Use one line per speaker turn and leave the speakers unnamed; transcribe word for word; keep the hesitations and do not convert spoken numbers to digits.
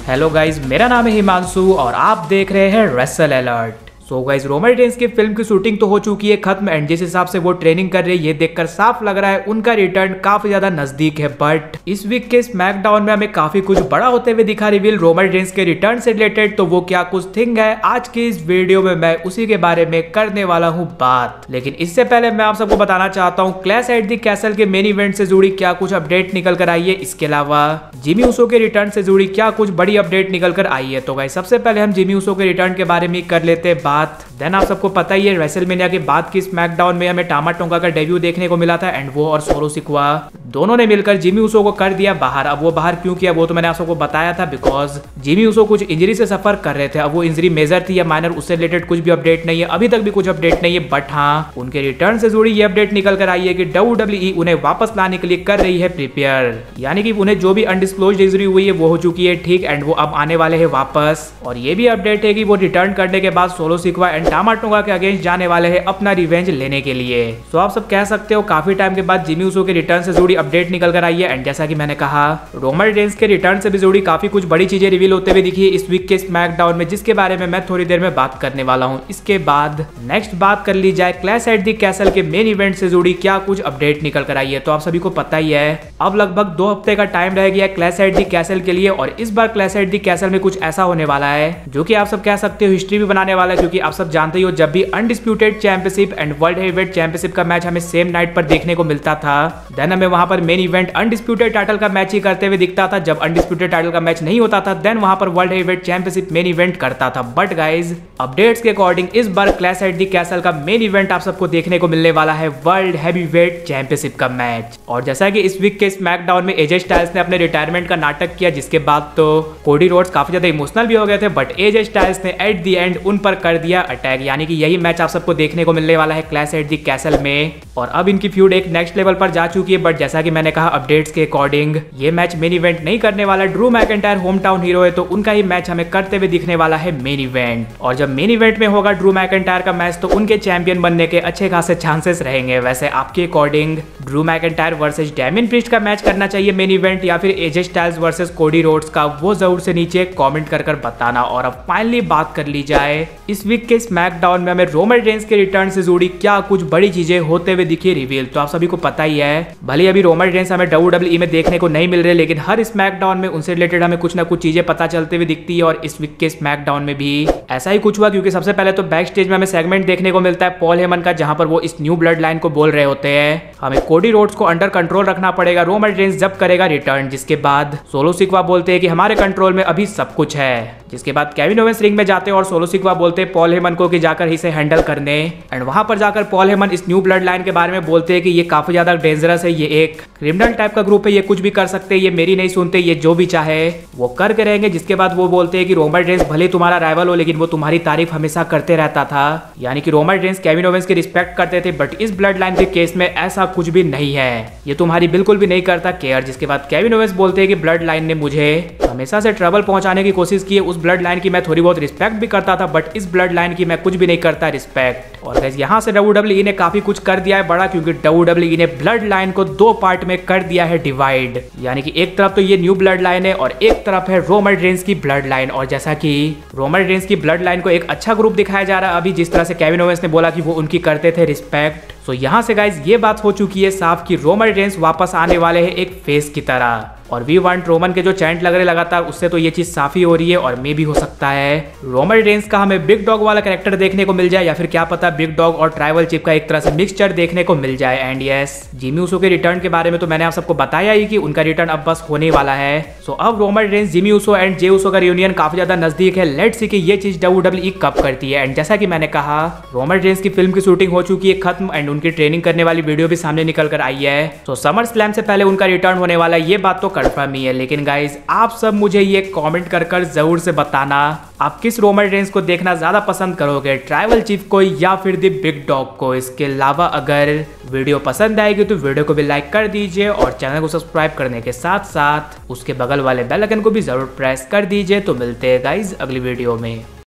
Hello guys, मेरा नाम है हिमांशु और आप देख रहे हैं wrestle alert. So guys, Roman Reigns की फिल्म की शूटिंग तो हो चुकी है खत्म एंड जिस हिसाब से वो ट्रेनिंग कर रही है ये देखकर साफ लग रहा है उनका रिटर्न काफी ज्यादा नजदीक है। बट इस वीक के स्मैकडाउन में हमें काफी कुछ बड़ा होते हुए दिखा रिवील रोमन रेंस के रिटर्न से रिलेटेड। तो वो क्या कुछ थिंग है, आज की इस वीडियो में मैं उसी के बारे में करने वाला हूँ बात। लेकिन इससे पहले मैं आप सबको बताना चाहता हूँ क्लैश एट द कैसल के मेन इवेंट से जुड़ी क्या कुछ अपडेट निकल कर आई है। इसके अलावा जिमी ऊसो के रिटर्न से जुड़ी क्या कुछ बड़ी अपडेट निकल कर आई है। तो गाइस, सबसे पहले हम जिमी ऊसो के रिटर्न के बारे में कर लेते हैं बात। देन आप सबको पता ही है रेसलमेनिया के बाद की स्मैकडाउन में हमें टामा टोंगा का डेब्यू देखने को मिला था एंड वो और सोलो सिक्वा दोनों ने मिलकर जिमी ऊसो को कर दिया बाहर। अब वो बाहर क्यों किया वो तो मैंने आप सबको बताया था, बिकॉज जिमी ऊसो कुछ इंजरी से सफर कर रहे थे। अब वो इंजरी मेजर थी या माइनर उससे रिलेटेड कुछ भी अपडेट नहीं है, अभी तक भी कुछ अपडेट नहीं है। बट हाँ, उनके रिटर्न से जुड़ी ये अपडेट निकल कर आई है कि डब्ल्यू डब्ल्यू ई उन्हें वापस लाने के लिए कर रही है प्रिपेयर, यानी कि उन्हें जो भी अनडिस्क्लोज्ड इंजरी हुई है वो हो चुकी है ठीक एंड वो अब आने वाले हैं वापस। और ये भी अपडेट है कि वो रिटर्न करने के बाद Solo Sikoa and Tama Tonga के अगेंस्ट जाने वाले हैं अपना रिवेंज लेने के लिए। तो आप सब कह सकते हो काफी टाइम के बाद जिमी ऊसो के रिटर्न से जुड़ी अपडेट निकल कर आई है एंड जैसा कि मैंने कहा रोमन रेंस के रिटर्न से भी जुड़ी काफी कुछ बड़ी चीजें रिवील होते हुए दिखी है इस वीक के स्मैकडाउन में, जिसके बारे में मैं थोड़ी देर में बात करने वाला हूँ। इसके बाद नेक्स्ट बात कर ली जाए क्लैश एट द कैसल के मेन इवेंट से जुड़ी क्या कुछ अपडेट निकल कर आई है। तो आप सभी को पता ही है अब लगभग दो हफ्ते का टाइम रह गया क्लैश एट द कैसल के लिए और इस बार क्लैश एट द कैसल में कुछ ऐसा होने वाला है जो कि आप सब कह सकते हो हिस्ट्री भी बनाने वाला है, क्योंकि आप सब जानते ही हो जब भी undisputed championship and world heavyweight championship का मैच हमें सेम नाइट पर देखने को मिलता था, देन हमें वहां पर मेन इवेंट अनडिस्प्यूटेड टाइटल का मैच ही करते हुए दिखता था। जब अनडिस्प्यूटेड टाइटल का मैच नहीं होता था देन वहां पर world heavyweight championship main event करता था। बट गाइज, अपडेट्स के अकॉर्डिंग इस बार क्लैश एट द कैसल का मेन इवेंट आप सबको देखने को मिलने वाला है वर्ल्ड हेवीवेट चैंपियनशिप का मैच। और जैसा कि इस वीक के स्मैकडाउन में एजे स्टाइल्स ने अपने रिटायरमेंट का नाटक किया, जिसके बाद तो कोडी रोड्स काफी ज्यादा इमोशनल भी हो गए थे, बट एजे स्टाइल्स ने एट द एंड उन पर कर दिया अटैक, यानी कि यही मैच आप सबको देखने को मिलने वाला है क्लैश एट द कैसल में। और अब इनकी फ्यूड एक नेक्स्ट लेवल पर जा चुकी है। बट जैसा कि मैंने कहा अपडेट्स के अकॉर्डिंग ये मैच मेन इवेंट नहीं करने वाला। Drew McIntyre home town hero है तो उनका ही मैच हमें करते हुए दिखने वाला है मेन इवेंट। और जब मेन इवेंट में होगा ड्रू मैकिंटायर का मैच तो उनके चैंपियन बनने के अच्छे खासे चांसेस रहेंगे। वैसे आपके according Drew McIntyre versus Damian Priest का मैच करना चाहिए मेन इवेंट या फिर AJ Styles versus Cody Rhodes का, वो जरूर से नीचे कमेंट कर कर बताना। और अब फाइनली बात कर ली जाए इस वीक के स्मैकडाउन में हमें रोमन रेंस के रिटर्न से जुड़ी क्या कुछ बड़ी चीजें होते हुए दिखी रिवील। तो आप सभी को पता ही है भले अभी रोमन रेंस हमें डब्ल्यू डब्ल्यू ई में देखने को नहीं मिल रहे, लेकिन हर स्मैकडाउन में उनसे रिलेटेड हमें कुछ ना कुछ चीजें पता चलते हुए दिखती है। और इस वीक के स्मैकडाउन में भी ऐसा ही कुछ हुआ, क्योंकि सबसे पहले तो बैक स्टेज में हमें सेगमेंट देखने को मिलता है पॉल हेमन का, जहां पर वो इस न्यू ब्लड लाइन को बोल रहे होते हैं हमें कोडी रोड्स को अंडर कंट्रोल रखना पड़ेगा रोमन रेंस जब करेगा रिटर्न। जिसके बाद सोलो सिक्वा बोलते हैं कि हमारे कंट्रोल में अभी सब कुछ है। जिसके बाद केविन ओवेंस रिंग में जाते हैं और सोलो सिक्वा बोलते हैं पॉल हेमन को कि जाकर इसे हैंडल करने, एंड वहां पर जाकर पॉल हेमन इस न्यू ब्लड लाइन के बारे में बोलते हैं कि ये काफी ज्यादा डेंजरस है, ये एक क्रिमिनल टाइप का ग्रुप है, ये कुछ भी कर सकते हैं, ये मेरी नहीं सुनते, ये जो भी चाहे वो कर के रहेंगे। जिसके बाद वो बोलते हैं कि रोमन रेंस भले तुम्हारा राइवल हो लेकिन वो तुम्हारी तारीफ हमेशा करते रहता था, यानी कि रोमन रेंस केविन ओवेंस की रिस्पेक्ट करते थे। बट इस ब्लड लाइन के केस में ऐसा कुछ भी नहीं है, ये तुम्हारी बिल्कुल भी नहीं करता केयर। जिसके बाद केविन ओवेंस बोलते हैं कि ब्लड लाइन ने मुझे हमेशा से ट्रबल पहुंचाने की कोशिश की है, उस ब्लड लाइन की मैं थोड़ी बहुत रिस्पेक्ट भी करता था बट इस ब्लड लाइन की मैं कुछ भी नहीं करता रिस्पेक्ट। और गाइस, यहाँ से डब्ल्यू डब्ल्यू ई ने काफी कुछ कर दिया है बड़ा, क्योंकि डब्ल्यू डब्ल्यू ई ने ब्लड लाइन को दो पार्ट में कर दिया है डिवाइड, यानी कि एक तरफ तो ये न्यू ब्लड लाइन है और एक तरफ है रोमन रेंस की ब्लड लाइन। और जैसा कि रोमन रेंस की ब्लड लाइन को एक अच्छा ग्रुप दिखाया जा रहा है अभी, जिस तरह से केविन ओवेंस ने बोला कि वो उनकी करते थे रिस्पेक्ट। तो यहाँ से गाइस ये बात हो चुकी है साफ कि रोमन रेंस वापस आने वाले हैं एक फेस की तरह। और वी वांट रोमन के जो चैंट लग रहे लगातार उससे तो ये चीज साफ ही हो रही है। और मे भी हो सकता है रोमन रेंस का हमें बिग डॉग वाला कैरेक्टर देखने को मिल जाए, या फिर क्या पता बिग डॉग और ट्राइबल चिप का एक तरह से मिक्सचर देखने को मिल जाए। एंड यस, जिमी ऊसो के रिटर्न के बारे में तो मैंने आप सबको बताया ही कि उनका रिटर्न अब बस होने वाला है। सो अब Roman Reigns, Jimmy Uso and Jey Uso का रियूनियन काफी ज्यादा नजदीक है। लेट्स सी कि ये चीज डब्ल्यू डब्ल्यू ई कब करती है। एंड जैसा कि मैंने कहा रोमन रेंस की फिल्म की शूटिंग हो चुकी है खत्म एंड उनकी ट्रेनिंग करने वाली वीडियो भी सामने निकल कर आई है। तो समर स्लैम से पहले उनका रिटर्न होने वाला है, ये बात तो कंफर्म ही है। लेकिन गाइस, आप सब मुझे ये कमेंट कर कर जरूर से बताना आप किस रोमन रेंस को देखना ज्यादा पसंद करोगे, ट्राइबल चीफ को या फिर द बिग डॉग को। इसके अलावा अगर वीडियो पसंद आएगी तो वीडियो को भी लाइक कर दीजिए और चैनल को सब्सक्राइब करने के साथ साथ उसके बगल वाले बेल आइकन को भी जरूर प्रेस कर दीजिए। तो मिलते हैं गाइस अगली वीडियो में।